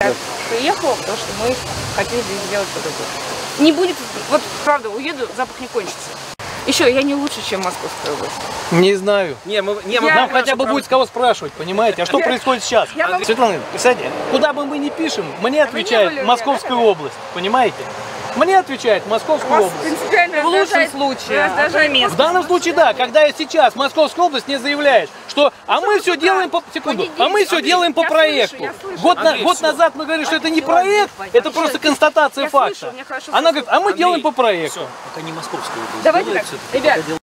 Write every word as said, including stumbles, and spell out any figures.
я приехала, потому что мы хотели здесь сделать по-другому. Не будет, вот правда, уеду, запах не кончится. Еще, я не лучше, чем Московская область. Не знаю. Не, мы, не, мы, Я- Нам хотя бы будет с кого спрашивать, понимаете? А что Я- происходит сейчас? Я вам- Светлана, кстати, куда бы мы ни пишем, мне А вы не отвечает были у Московская меня, да, область, понимаете? Мне отвечает Московская область. принципиально В лучшем раздражает- случае. раздражает В данном случае, да, когда сейчас Московская область не заявляет, что а мы все делаем по секунду, а мы все Андрей, делаем по я проекту. слышу, я слышу. Год, на- Андрей, год всё. назад мы говорили, что это не Всё, проект, Андрей, это вообще. просто констатация Я факта. слышу, мне хорошо Она слышно. говорит, а мы Андрей, делаем по проекту. Все, пока не Московская область. Давайте делает так, всё-таки, ребят, пока